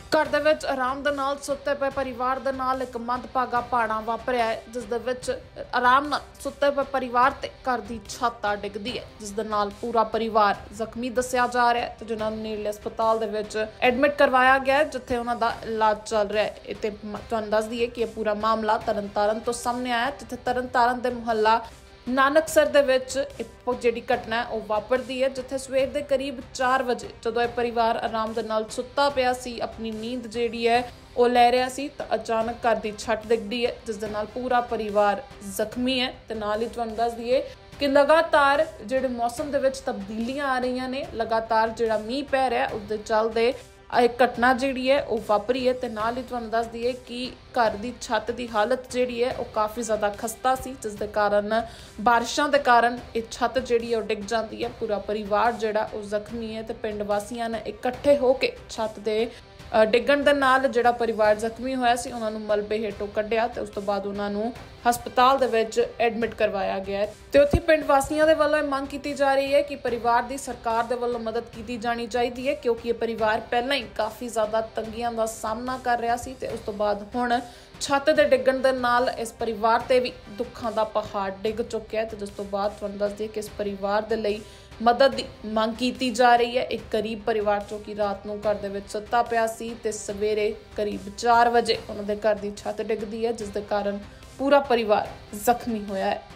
घर दे विच आराम दे नाल सुत्ते पे परिवार दे नाल एक मंदभागा भाड़ा वापरिया है, जिस दे विच आराम नाल सुत्ते पे परिवार ते घर दी छत डिगदी है, जिस दे नाल पूरा परिवार जख्मी दस्सिया जा रहा है ते जिन्हां नूं नेड़ले अस्पताल दे विच एडमिट करवाया गया है, जिथे उन्हां दा इलाज चल रहा है। इत्थे तुहानूं दस दईए कि यह पूरा मामला तरनतारन तो सामने आया, जिथे तरनतारन दे मुहल्ला नानकसर दे विच जिहड़ी घटना है वह वापरदी है, जिथे सवेर दे करीब 4 बजे जदों यह परिवार आराम दे नाल सुत्ता पिया सी, अपनी नींद जिहड़ी है वो लै रहा सी, तो अचानक घर दी छत डिगदी है, जिस दे नाल पूरा परिवार जख्मी है। ते नाल ही तुहानूं दस दईए कि लगातार जिहड़े मौसम दे विच तब्दीलियां आ रही ने, लगातार जिहड़ा मींह पै रहा है उसदे चलदे एक घटना जिहड़ी है वो वापरी है। ते नाल ही तुहानूं दस दईए कि घर दी छत दी हालत जिहड़ी है वो काफ़ी ज़्यादा खस्ता सी, जिस दे कारण बारिशां दे कारण ये छत जिहड़ी है वो डिग जाती है। पूरा परिवार जिहड़ा वो जख्मी है, ते पिंड वासियां ने इकट्ठे होके छत दे डिगण दे नाल जिहड़ा परिवार जख्मी होया सी उन्हां नूं मलबे हेठों कढिया ते उस तो बाद उन्हां नूं हस्पताल दे विच एडमिट करवाया गया है। ते उत्थे पिंड वासियां दे वल्लों मंग कीती जा रही है कि परिवार दी सरकार दे वल्लों मदद कीती जानी चाहिदी है, क्योंकि ये परिवार पहलां ही काफ़ी ज़्यादा तंगियां दा सामना कर रहा सी ते उस तो बाद हुण छत दे डिगण दे नाल इस परिवार ते भी दुखां दा पहाड़ डिग चुक्या है। ते जिस तो बाद तुहानूं दस दईए कि इस परिवार दे लई मदद की मंग की जा रही है। एक गरीब परिवार चो कि रात नूं घर दे विच सुत्ता पिया सी ते सवेरे करीब 4 बजे उन्हां दे घर दी छत डिगदी है, जिस दे कारण पूरा परिवार जख्मी होया है।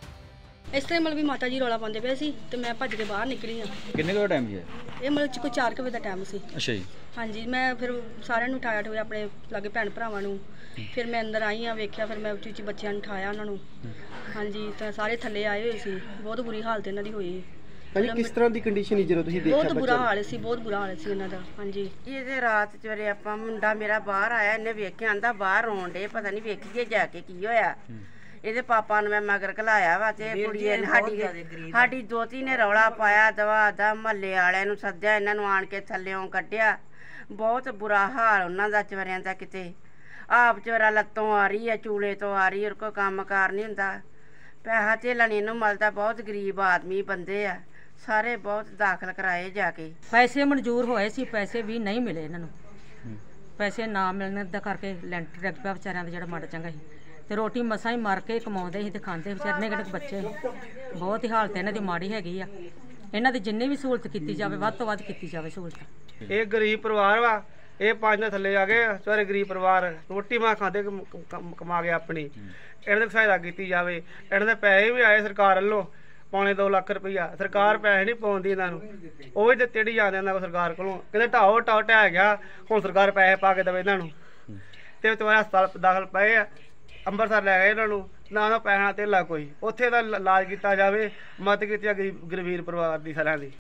इस तरह मतलब माता जी रौला पाते पे सी ते मैं भज के बाहर निकली हाँ। किन्ने का टाइम है ये मतलब कोई 4 बजे का टाइम सी। अच्छा जी। हाँ जी, मैं फिर सारे उठाया ठोया अपने लागे भैन भरावां नूं, फिर मैं अंदर आई हाँ, वेख्या फिर मैं उच्ची उच्ची बच्चियां नूं उठाया उन्होंने। हाँ जी, तो सारे थल्ले आए हुए सी, बहुत बुरी हालत इन्हां दी होई। किस तरह की कंडीशन है जो तुसीं देखा? बहुत बुरा हाल सी, बहुत बुरा हाल सी इन्हां दा। हाँ जी, ये रात चवरे आपां मुंडा मेरा बाहर आया, इन्हें वेख्या आंदा बाहर रोन डे, पता नहीं वेखिए जाके की होया। ਇਹਦੇ ਪਾਪਾ ਨੂੰ ਮੈਂ ਮਗਰ ਘਲਾਇਆ ਵਾ ਤੇ ਕੁੜੀਏ ਨੇ ਸਾਡੀ ਦੋਤੀ ਨੇ ਰੌਲਾ ਪਾਇਆ, ਦਵਾ ਦਾ ਮਹੱਲੇ ਵਾਲਿਆਂ ਨੂੰ ਸੱਦਿਆ, ਇਹਨਾਂ ਨੂੰ ਆਣ ਕੇ ਥੱਲਿਓਂ ਕੱਢਿਆ। ਬਹੁਤ ਬੁਰਾ ਹਾਲ ਉਹਨਾਂ ਦਾ ਚਵਰਿਆਂ ਦਾ, ਕਿਤੇ ਆਪ ਚਵਰਾ ਲੱਤੋਂ ਆ ਰਹੀ ਹੈ, ਚੂਲੇ ਤੋਂ ਆ ਰਹੀ, ਕੋਈ ਕੰਮ ਕਾਰ ਨਹੀਂ ਹੁੰਦਾ, ਪੈਸਾ ਧੇਲਾ ਨਹੀਂ ਇਹਨੂੰ ਮਿਲਦਾ। ਬਹੁਤ ਗਰੀਬ ਆਦਮੀ ਬੰਦੇ ਆ, ਸਾਰੇ ਬਹੁਤ ਦਾਖਲ ਕਰਾਏ ਜਾ ਕੇ। ਪੈਸੇ ਮਨਜ਼ੂਰ ਹੋਏ ਸੀ, ਪੈਸੇ ਵੀ ਨਹੀਂ ਮਿਲੇ ਇਹਨਾਂ ਨੂੰ। ਪੈਸੇ ਨਾ ਮਿਲਣ ਦਾ ਕਰਕੇ ਲੈਂਟਰ ਡਿੱਗ ਪਿਆ ਵਿਚਾਰਿਆਂ ਦਾ, ਜਿਹੜਾ ਮਾੜਾ ਚੰਗਾ ਸੀ ਤੇ ਰੋਟੀ ਮਸਾਂ ਹੀ ਮਰ ਕੇ ਕਮਾਉਂਦੇ ਸੀ ਤੇ ਖਾਂਦੇ ਵਿਚਾਰੇ ਨੇ, ਕਿਹੜੇ ਬੱਚੇ ਬਹੁਤ ਹੀ ਹਾਲਤ ਇਹਨਾਂ ਦੀ ਮਾੜੀ ਹੈਗੀ ਆ। ਇਹਨਾਂ ਦੀ ਜਿੰਨੀ ਵੀ ਸਹੂਲਤ ਕੀਤੀ ਜਾਵੇ, ਵੱਧ ਤੋਂ ਵੱਧ ਕੀਤੀ ਜਾਵੇ ਸਹੂਲਤ। ਇਹ ਗਰੀਬ ਪਰਿਵਾਰ ਵਾ, ਇਹ 5 ਦੇ ਥੱਲੇ ਆ ਗਏ ਸਾਰੇ ਗਰੀਬ ਪਰਿਵਾਰ, ਰੋਟੀ ਮਾਂ ਖਾਂਦੇ ਕਮਾ ਕੇ ਆਪਣੀ। ਇਹਨਾਂ ਦੀ ਸਹਾਇਤਾ ਕੀਤੀ ਜਾਵੇ। ਇਹਨਾਂ ਦੇ ਪੈਸੇ ਵੀ ਆਏ ਸਰਕਾਰ ਵੱਲੋਂ, ਪੌਣੇ 2 ਲੱਖ ਰੁਪਈਆ। ਸਰਕਾਰ ਪੈਸੇ ਨਹੀਂ ਪਾਉਂਦੀ ਇਹਨਾਂ ਨੂੰ, ਉਹ ਵੀ ਦਿੱਤੇ ਨਹੀਂ ਜਾਂਦੇ ਇਹਨਾਂ ਕੋਲ ਸਰਕਾਰ ਕੋਲੋਂ। ਕਹਿੰਦੇ ਢਾਓ ਢਹਿ ਗਿਆ, ਹੁਣ ਸਰਕਾਰ ਪੈਸੇ ਪਾ ਕੇ ਦੇਵੇ ਇਹਨਾਂ ਨੂੰ। ਤੇ ਤੁਹਾਡੇ ਹਸਪਤਾਲ ਦਾਖਲ ਪਏ ਆ, ਅੰਮ੍ਰਿਤਸਰ ਲੈ ਗਏ ਇਹਨਾਂ ਨੂੰ, ਨਾ ਪੈਸਾ ਧੇਲਾ ਕੋਈ। ਉੱਥੇ ਦਾ ਇਲਾਜ ਕੀਤਾ ਜਾਵੇ, ਮਦਦ ਕੀਤੀ ਗਰੀਬ ਪਰਿਵਾਰ ਦੀ ਸਾਰਿਆਂ ਦੀ।